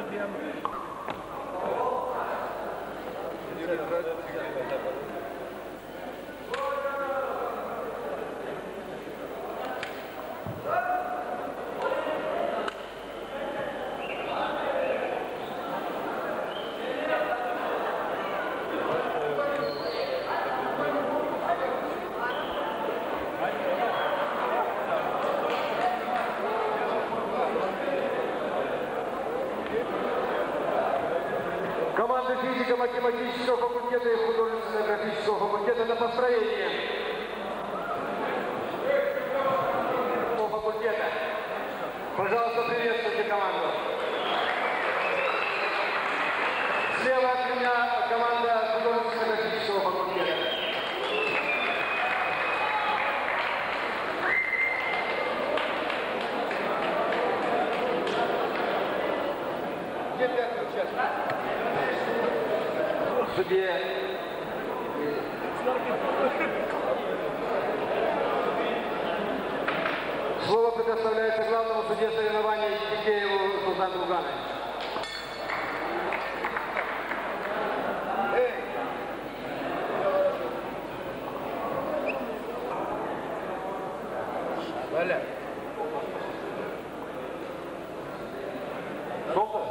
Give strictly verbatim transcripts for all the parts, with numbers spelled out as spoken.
Команда физико-математического факультета и художественно-графического факультета на построение. Факультета. Пожалуйста, приветствуйте команду. Слева от меня команда художественно-графического факультета. Где пятый участник? Судья. Слово предоставляется главному судье соревнований Тикееву Султану Лугановичу. Валя. Сколько?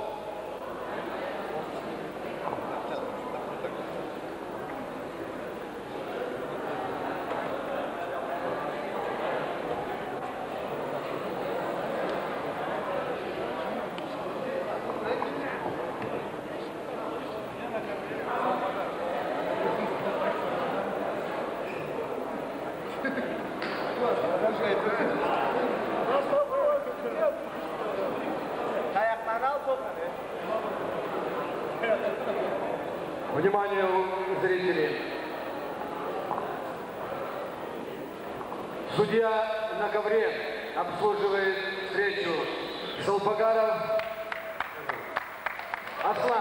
Внимание, зрители! Судья на ковре обслуживает встречу Салпагаров Аслан.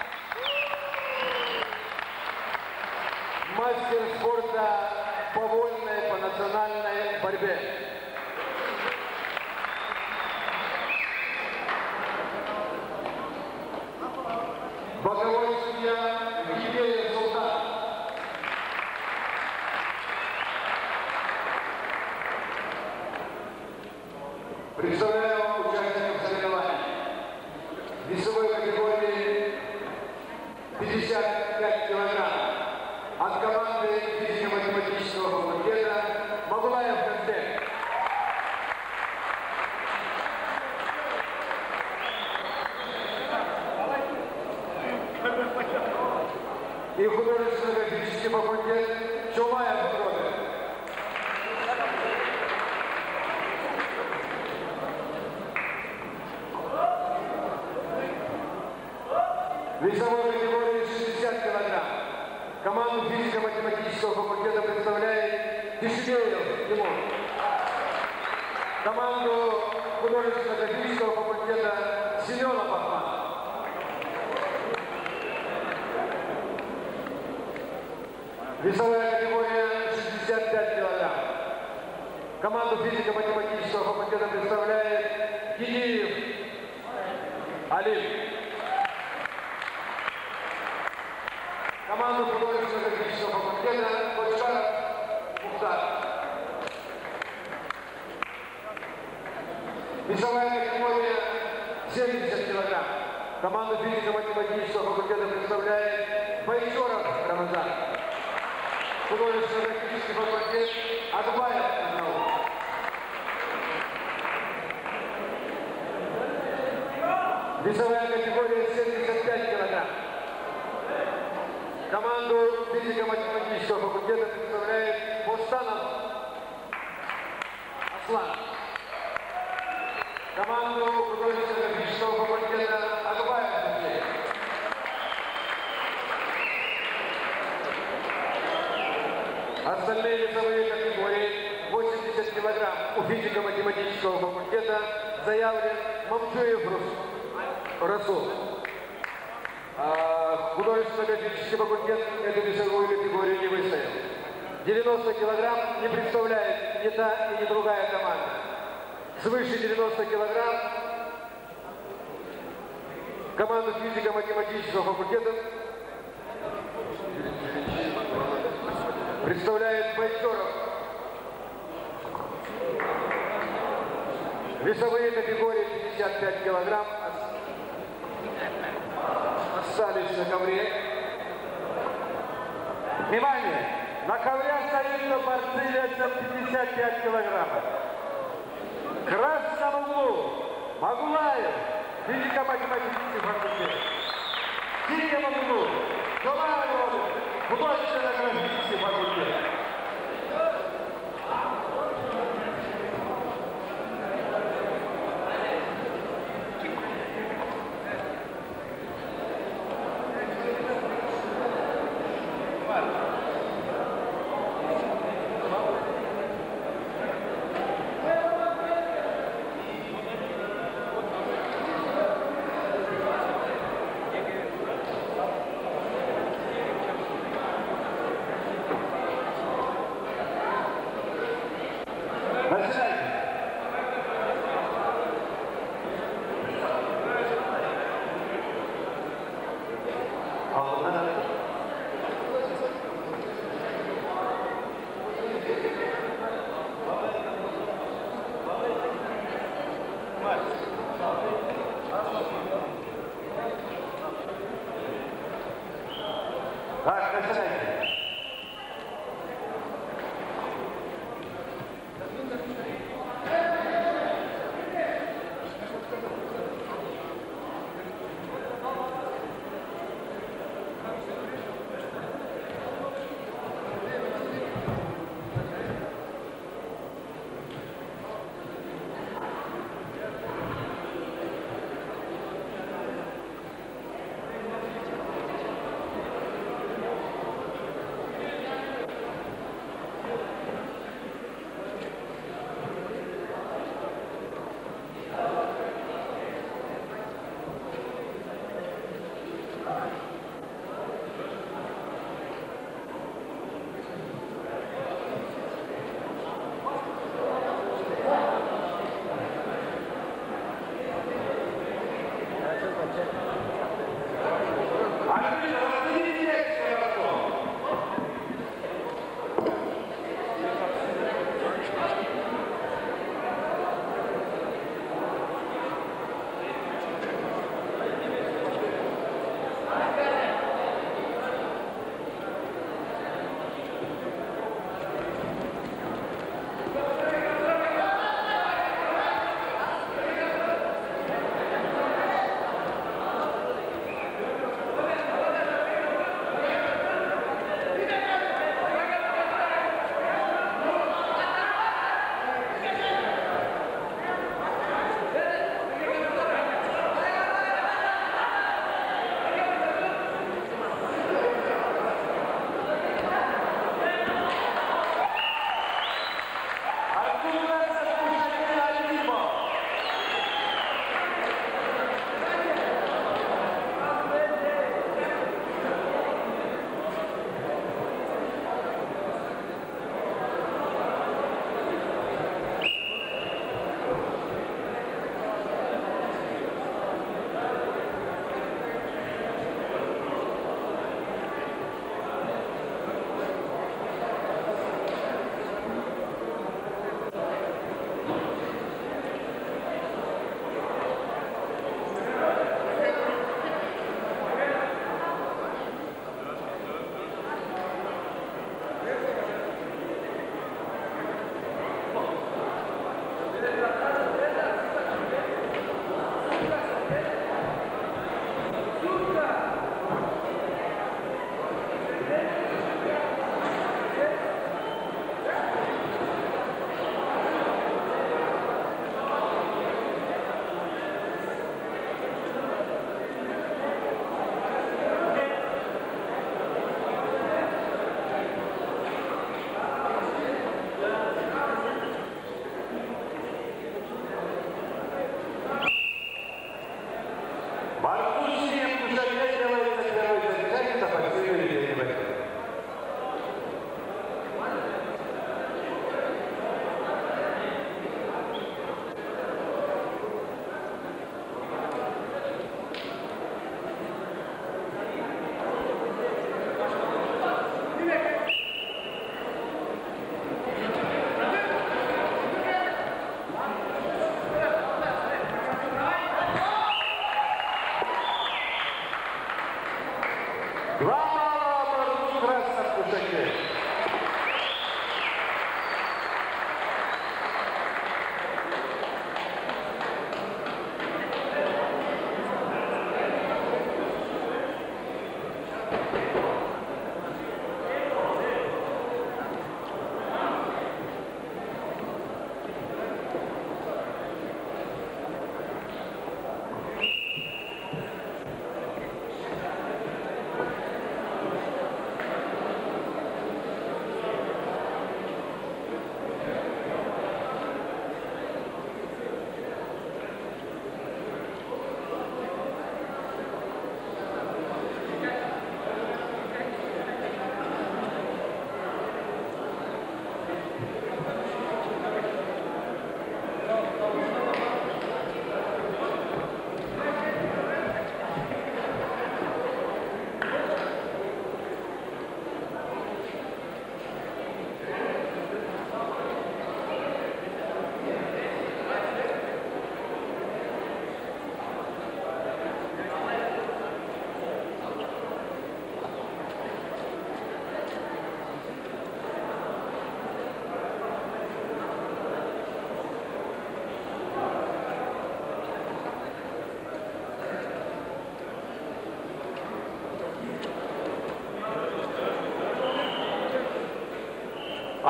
Мастер спорта по вольной, по национальной борьбе. Боковой судья Евгений Султан. Представляю участников соревнований. Весовой категории пятьдесят пять килограмм. От команды физико-математического факультета Магулаев Константин. И художественно-графический факультет Чумаев Роберт. Весовой категории шестьдесят килограмм. Команду физико-математического факультета представляет Тишибеев Тимур. Команду художественно-графического факультета Семенов Ахмат. Весовая категория шестьдесят пять килограмм. Команду физико-математического факультета представляет Гидиев Алим. Команду художественно-графического факультета Кочкаров Мухтар. Весовая категория семьдесят килограмм. Команду физико-математического факультета представляет Байчоров Рамазан. Художественно-графический факультет Акбаев Азнаул. Весовая категория семьдесят пять килограмм. Команду физико-математического факультета представляет Бустанов Аслан. Команду художественно-графического факультета Акбаев Азнаул. Остальные весовые категории восемьдесят килограмм. У физико-математического факультета заявлен Мамчуев Расул. А художественно-графический факультет эту весовую категорию не выставил. девяносто килограмм не представляет ни та и ни другая команда. Свыше девяноста килограмм команду физико-математического факультета представляет Байчоров. Весовые категории пятьдесят пять килограмм остались на ковре. Внимание! На ковре остаются борцы весом пятьдесят пять килограммов. В красном углу Магулаев, физико-математический факультет. В синем углу Жуманов, художественно-графический факультет.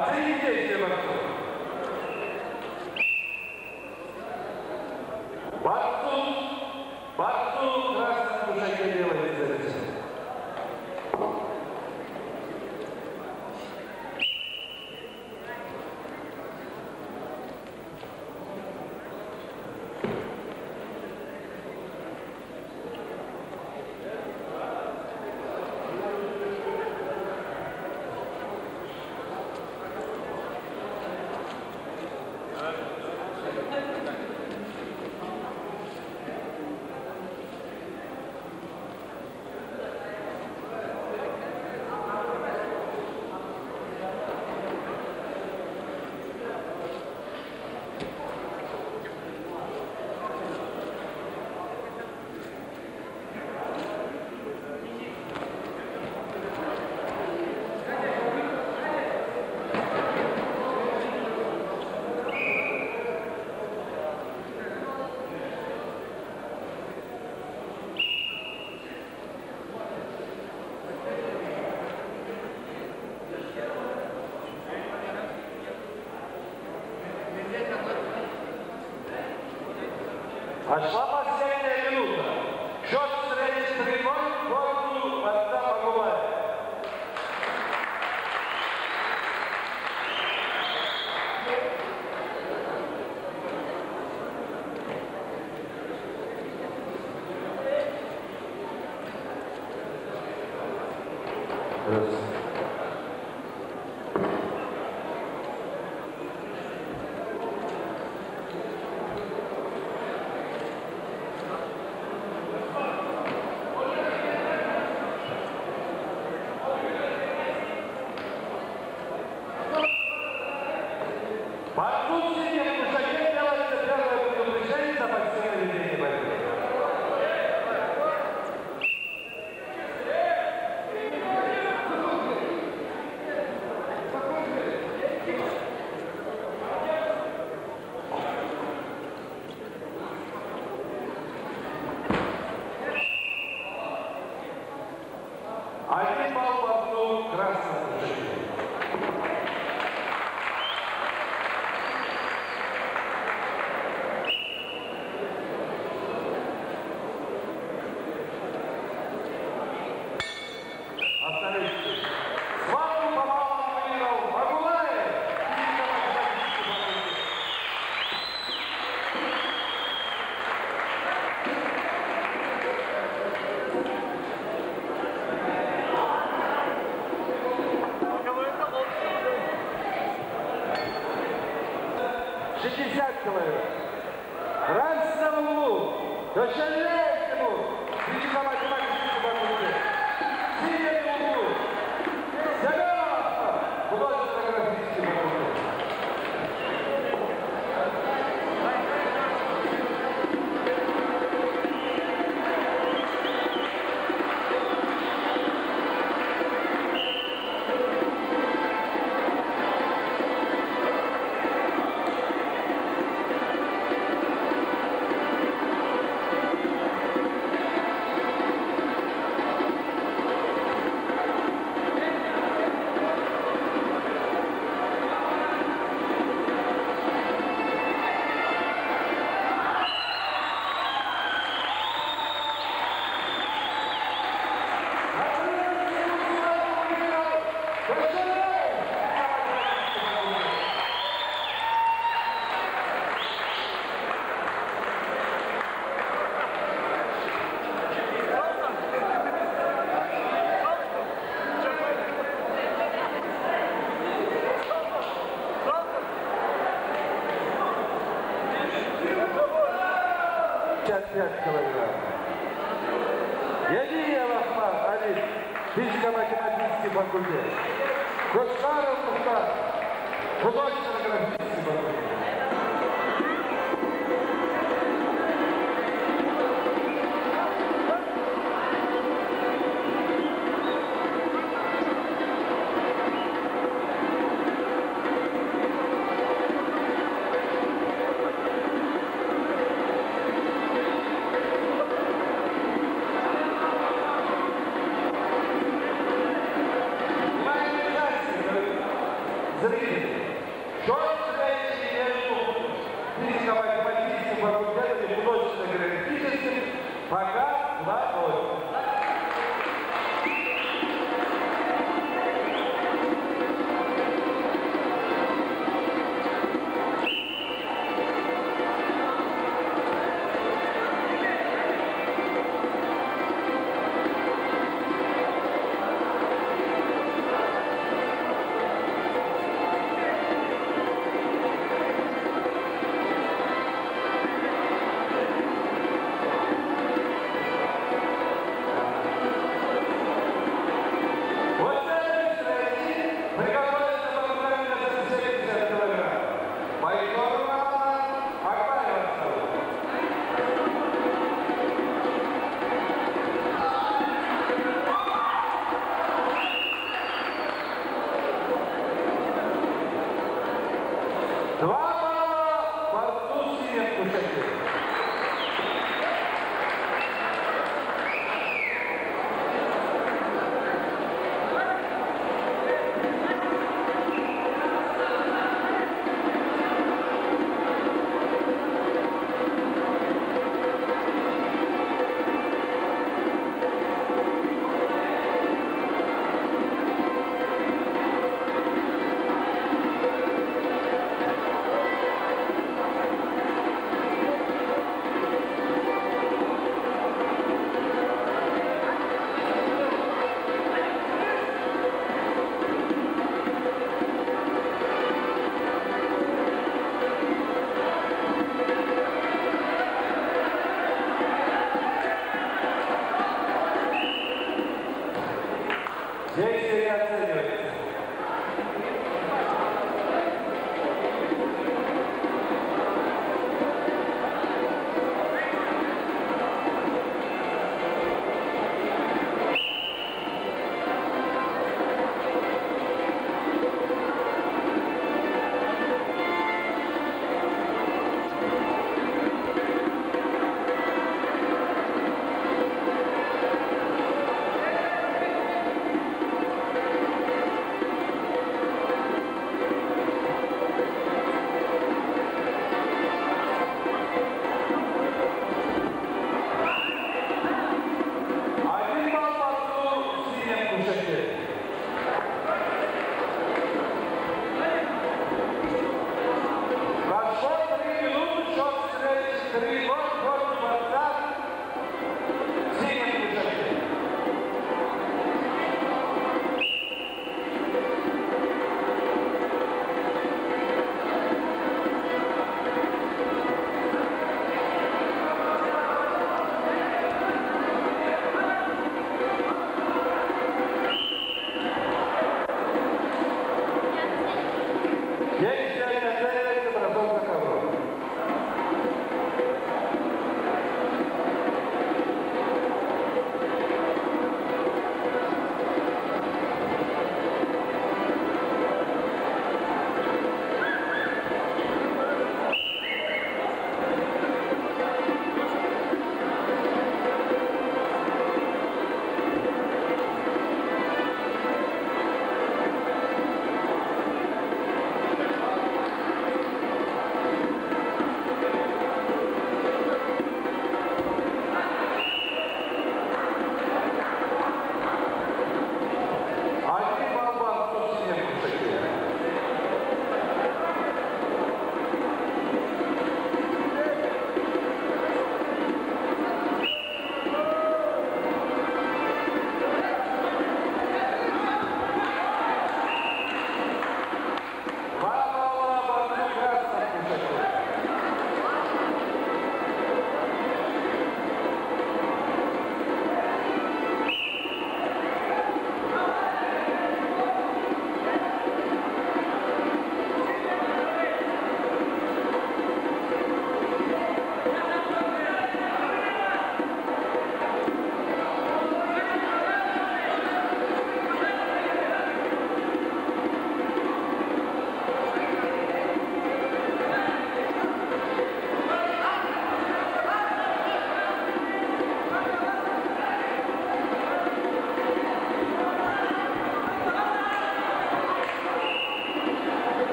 Оцените действия борцов. Борцу, борцу в красном кушаке делает зарезание. Пошла последняя минута. Счет встречи три ноль в пользу борца Магулая. Один балл борцу красного кушака. шестьдесят килограмм. Красном углу. Дочерняет ему. Физико-математический факультет. В синем углу. Зеленов. Художественно-графический факультет. пятьдесят пять килограмм. Ядиев Ахмад Алик, физико-математический факультет. Кошкаров Мухтар, художественно-графический факультет. Зрители. два ноль.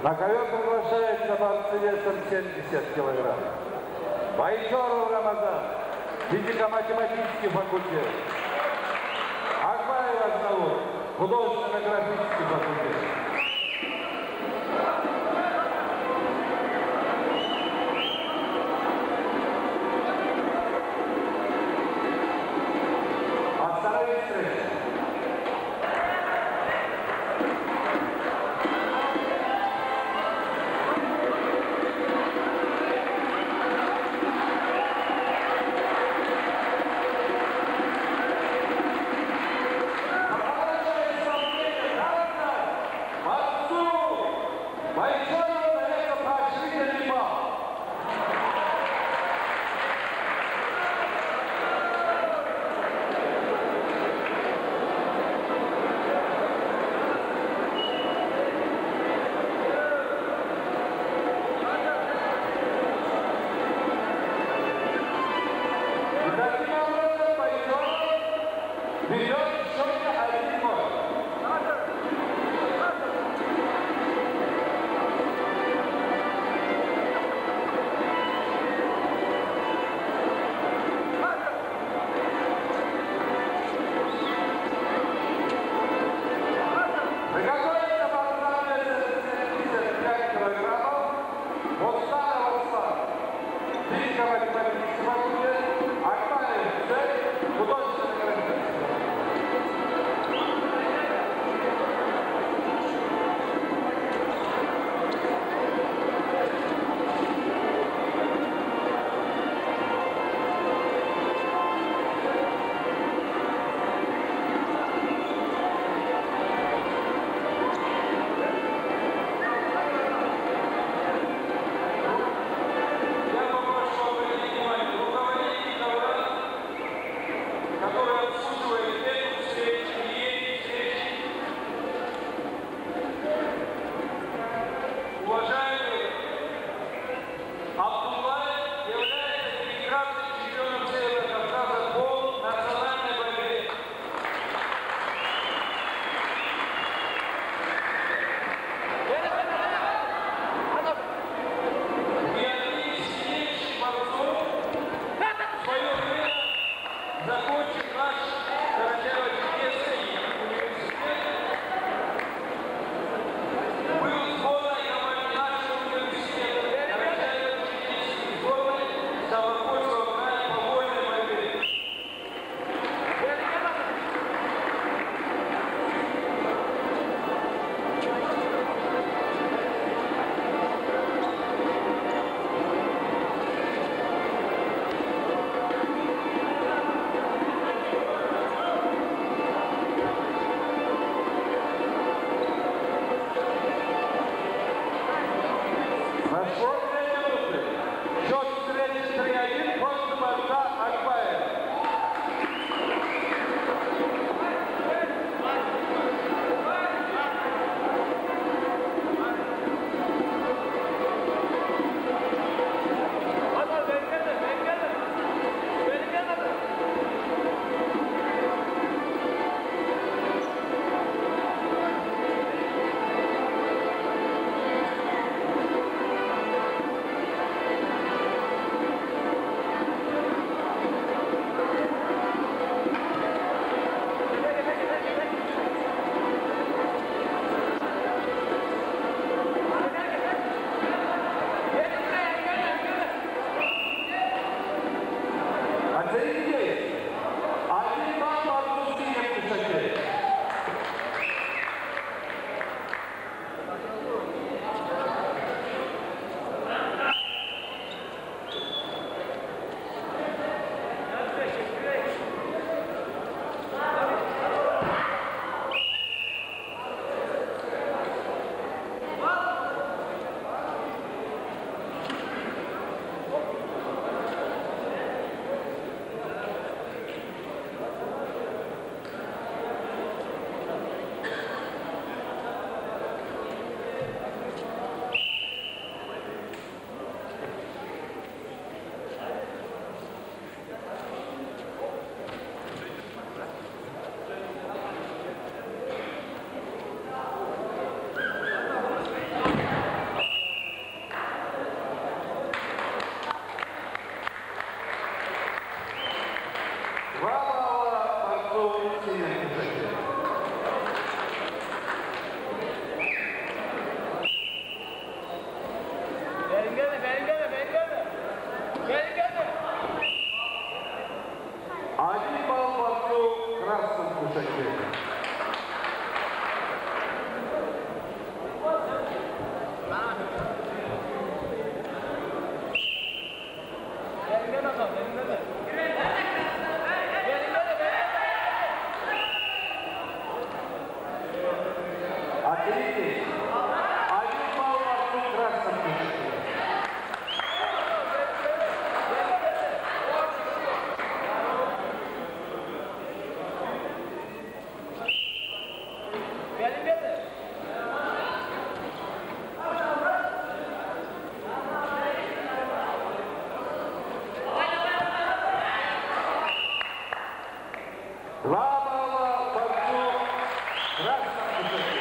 На ковер приглашается борцы весом семьдесят килограмм. Байчоров Рамазан, физико-математический факультет. Акбаев Азнавур, художественно-графический факультет. Остановить встречу. Один балл борцу в красном кушаке. Отлично. Один балл борцу в красном кушаке. Два балла борцу в красном кушаке.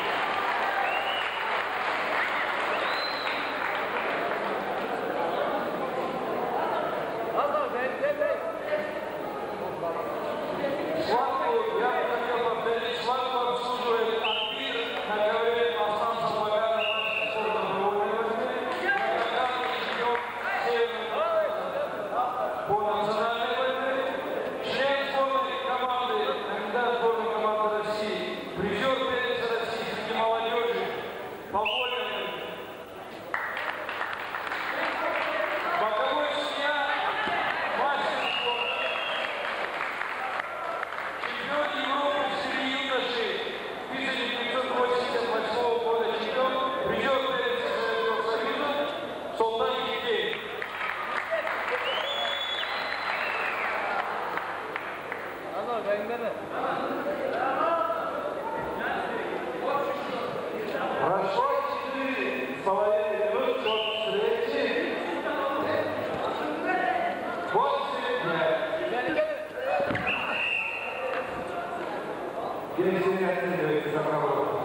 Схватку, я бы хотел повторить, схватку обслуживает Ампир на ковре Асан Салмагана, мастер спорта проводной борьбы, многократный чемпион Северной по национальной борьбе, член сборной команды, кандидат сборной команды России, призер первенства России среди молодежи по вольной борьбе. Боковой судья, мастер спорта. Чемпион Европы среди юношей тысяча девятьсот восемьдесят восьмого года чемпион, призер первенства Советского Союза Султан Хикеев. Прошло четыре с половиной минут от встречи. восемь пять. Если не оценивается за проводку.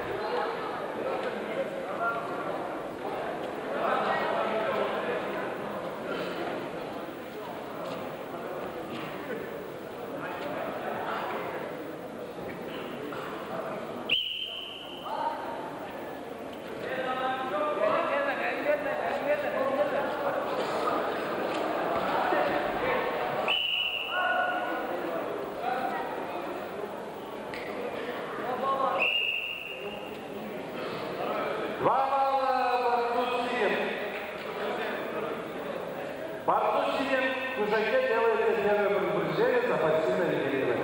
Два балла борцу Синем. Борцу Синем в кушаке делается первое предупреждение за пассивное регулирование.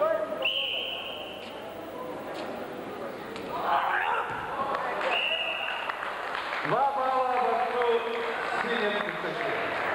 Два балла борцу Синем в кушаке.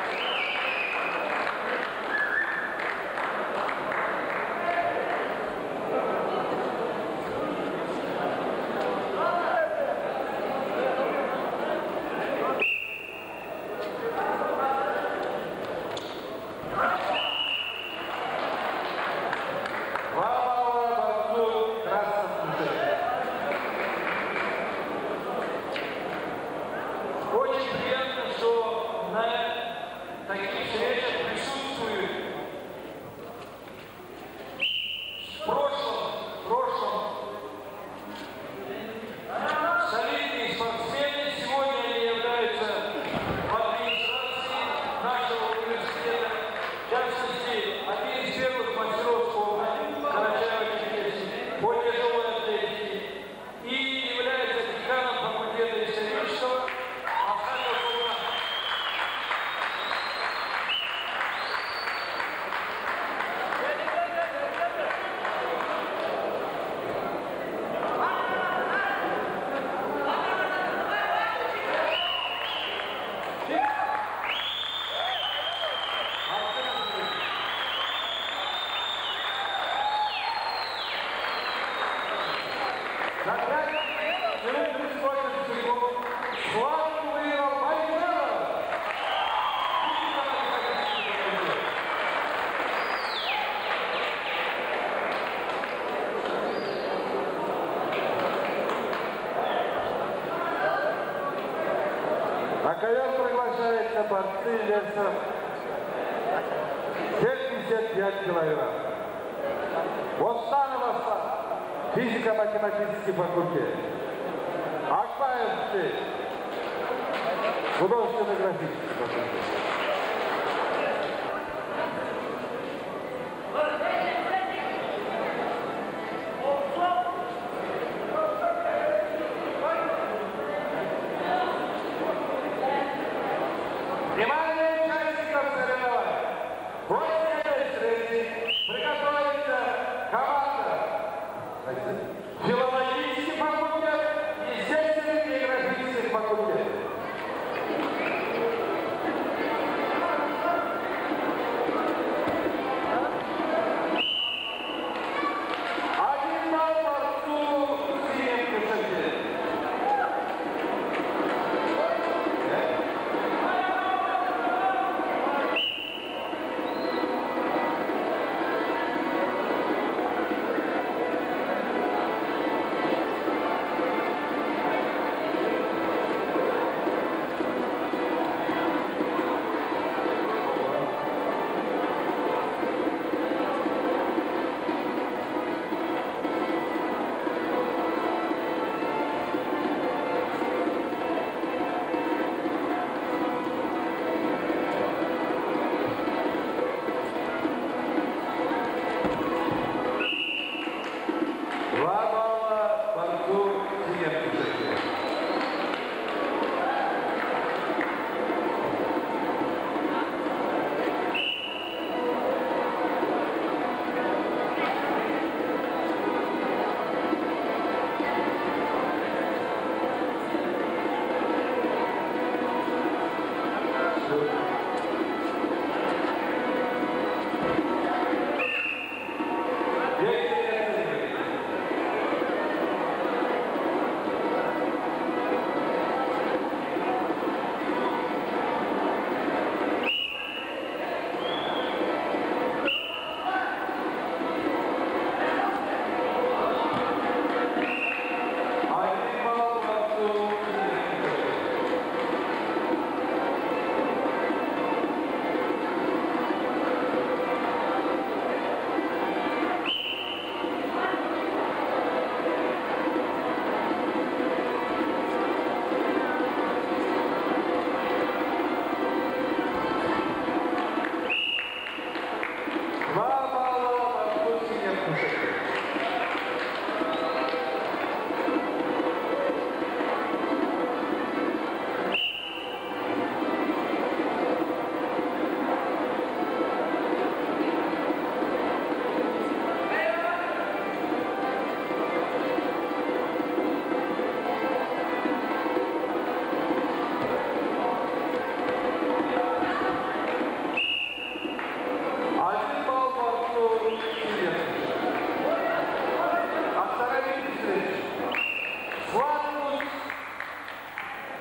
Очень приятно, что на таких встречах присутствуют в прошлом, в прошлом солидные спортсмены. Сегодня они являются в администрации нашего университета. В частности, один из первых мастеров спорта Карачаева-Черкесии по тяжелой атлетике и является деканом факультета исторического. За пять минут тридцать восемь секунд схватку выиграл Байкалов. На ковер приглашается борцы весом семьдесят пять килограмм. Востанов Асан, физико-математический факультет. Акбаев, художественный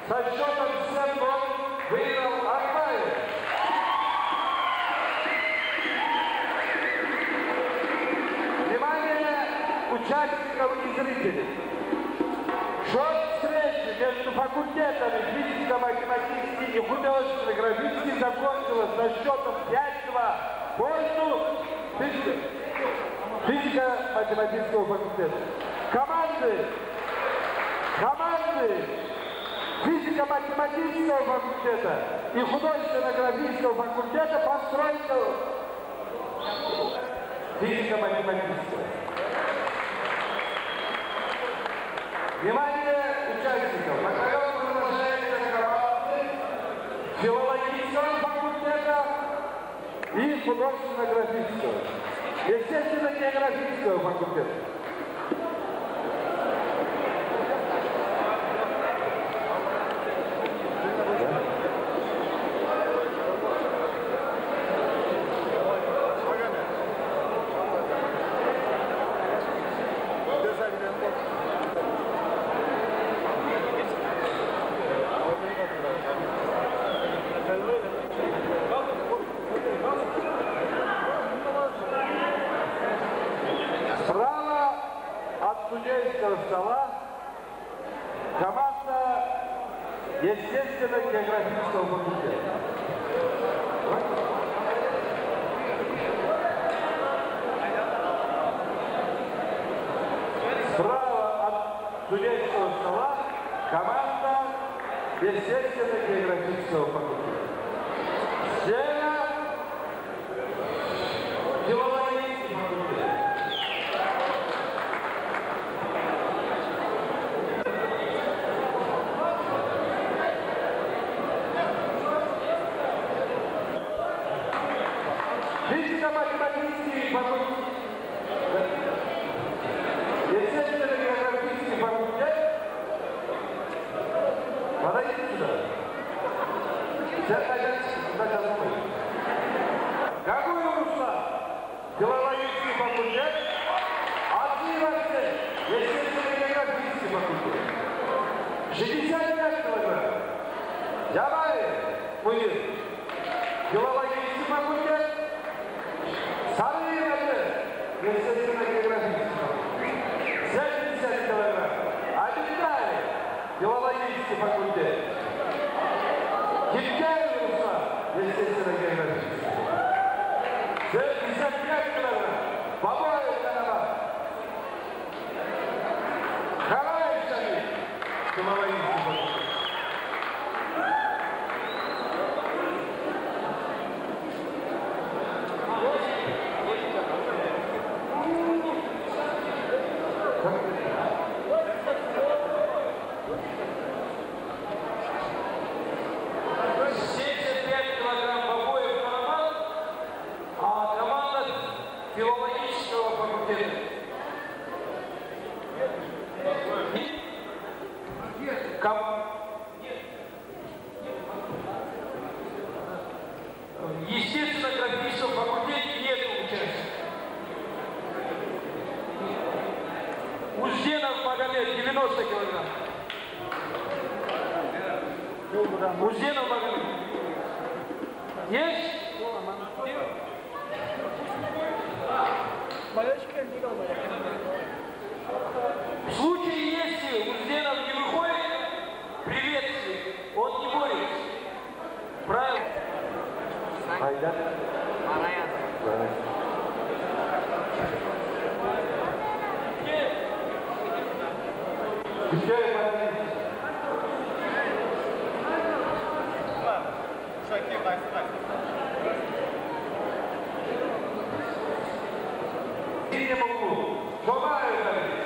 со счетом семь ноль выиграл Армаев. Внимание участников и зрителей. Счет встречи между факультетами физико-математический и художественно-графический закончилась со счетом пять-два в пользу физико-математического факультета. Команды, команды физико-математического факультета и художественно-графического факультета постройка физико-математического. Внимание участников! Батальон приглашается команды филологического факультета и художественно-графического. Естественно-географического факультета. Справа от судейского стола команда естественно-географического факультета. Справа от судейского стола команда естественно-географического факультета. Слева филологический факультет. Физико-математический факультет. Естественно-географический факультет. Подойдите сюда. Сейчас начнем. Какой Руслан? Филологический факультет. Отзывайте. Естественно-географический факультет. шестьдесят пять килограмм. Явай, Мунир. Филологический факультет. Сарыгады. Естественно-географический факультет. семьдесят килограмм. Обитаев. Филологический факультет. Киткаев Руслан. Естественно-географический. шестьдесят пять килограмм. Бабаев Карабан. Хараев Шамиль. Филологический факультет. семьдесят пять килограмм Бабоев Карабан, а команда филологического факультета. Ком... Естественно-графического факультета нет участия. Узденов Магомед, девяносто килограмм. Узденов Магомед. Есть? В случае, если Узденов не выходит, приветствие, он не борется. Правильно? Айдар. Киткаев Армаев. И не могу. Бабаев Армаев.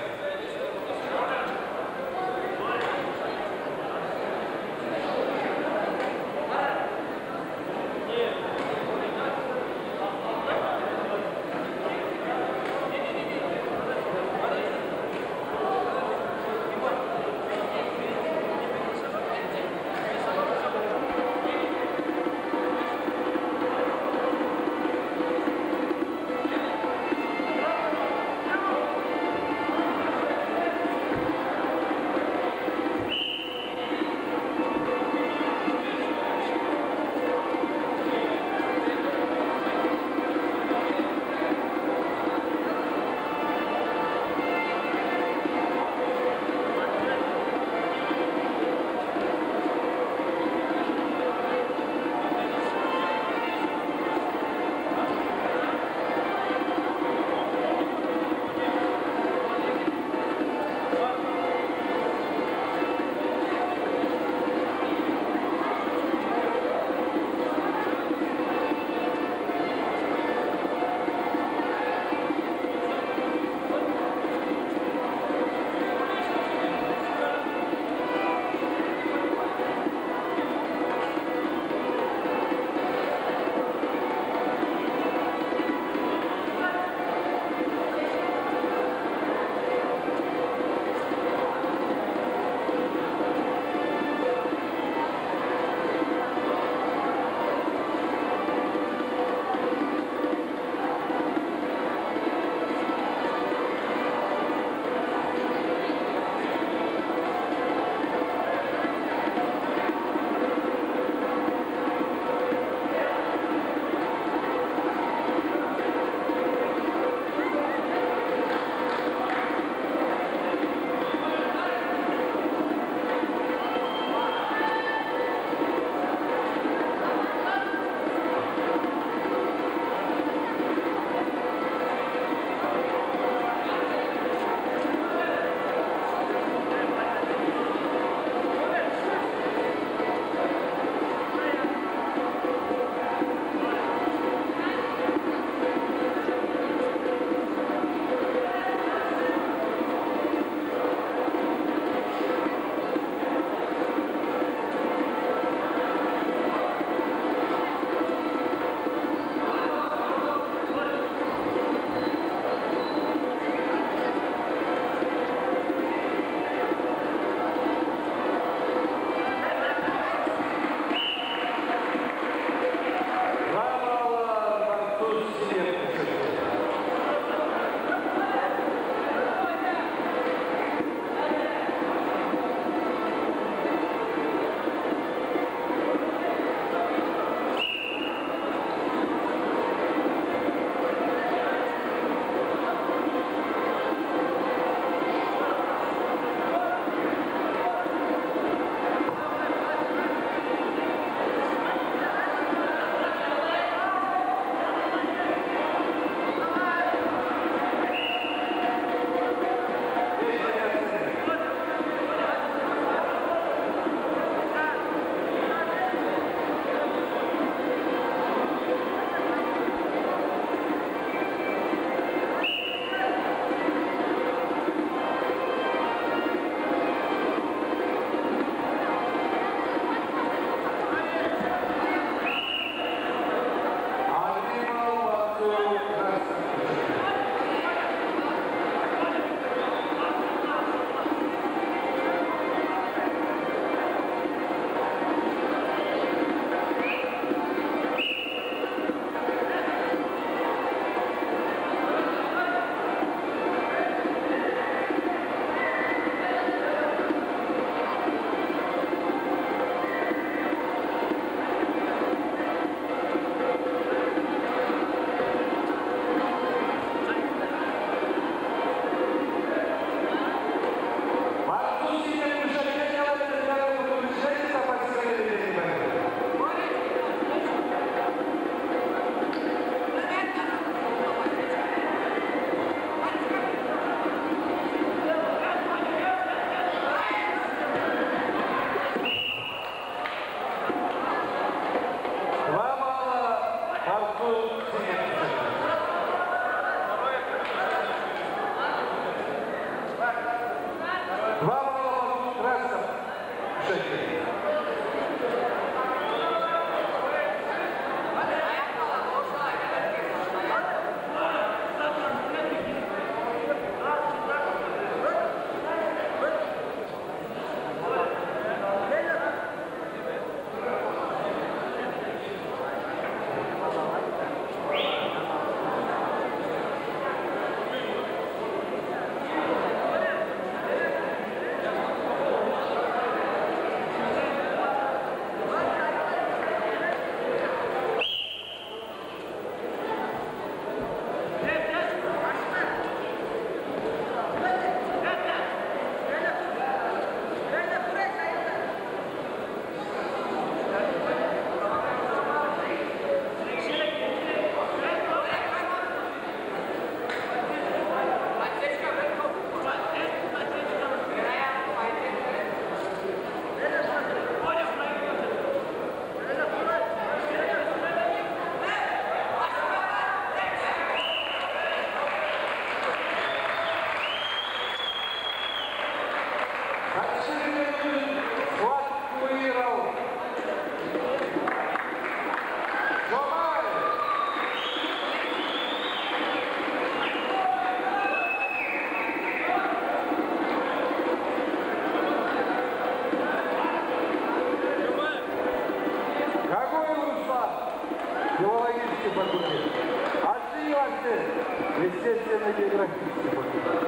факультет. Отсюда, естественно, географический факультет.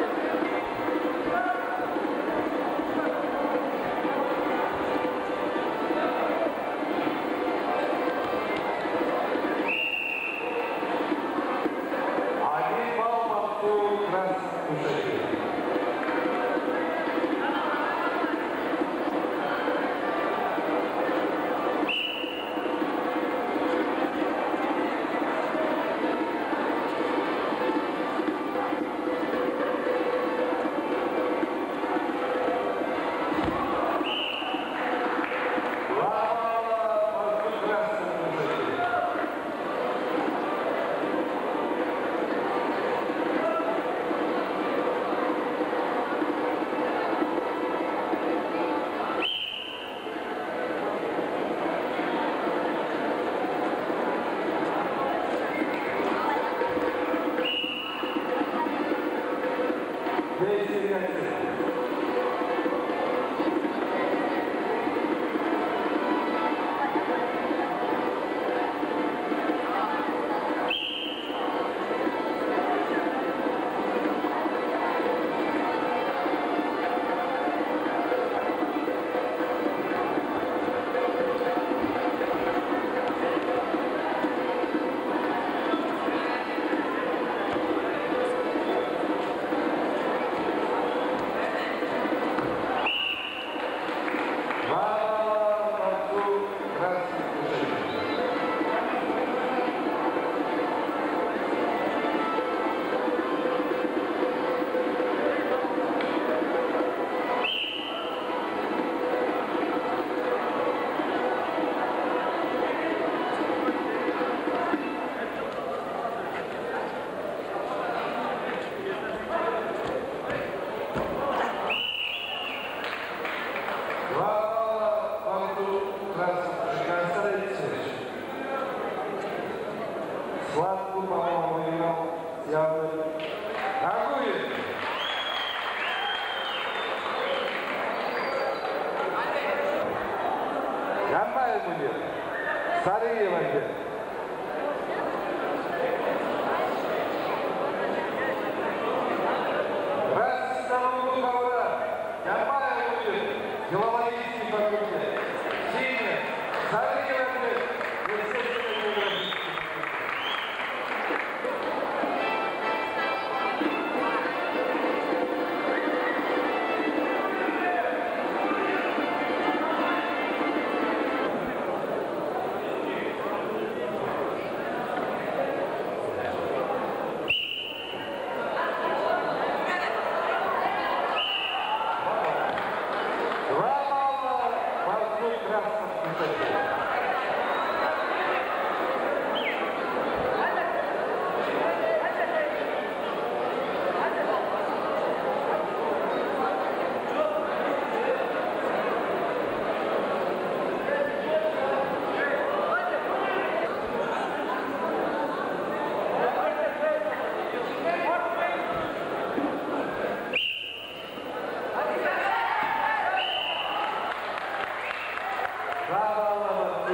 Один балл Максу Красноушеву. Сладкую, по-моему, выиграл Явный. Агуин. Ямбаев будет. Сарыева будет. Раз второго договора. Ямбаев будет. Филологический факультет. Синяя. Сарыева будет. Естественно, географический. Браво,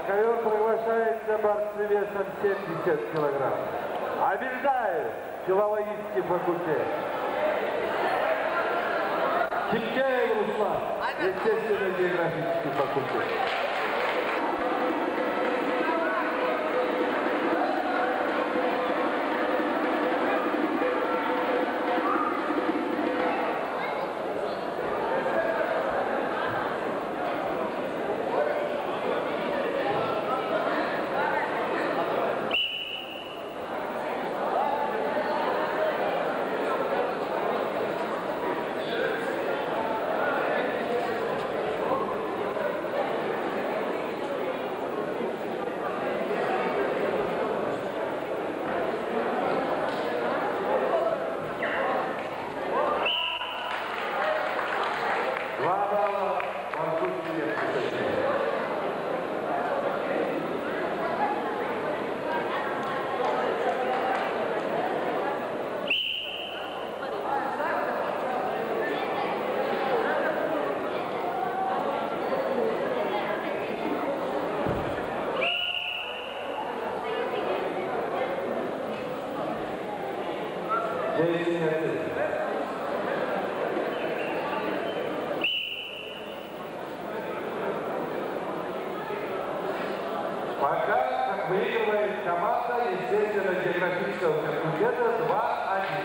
ковер приглашается борцы весом семьдесят килограмм. Абельдаев, филологический факультет. Тимкеев Руслан, естественно-географический факультет. Пока выигрывает команда естественно-географического факультета два один.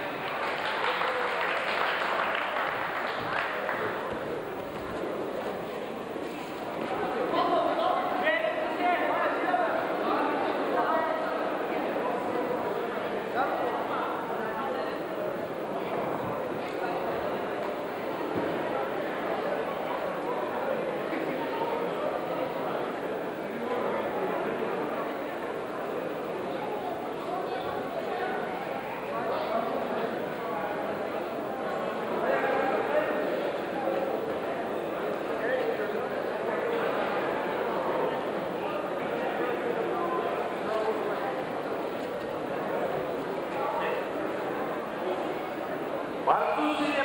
Борцу